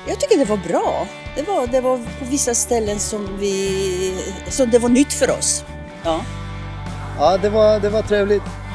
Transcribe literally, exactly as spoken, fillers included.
Jag tycker det var bra. Det var, det var på vissa ställen som, vi, som det var nytt för oss. Ja, Ja, det var, det var trevligt.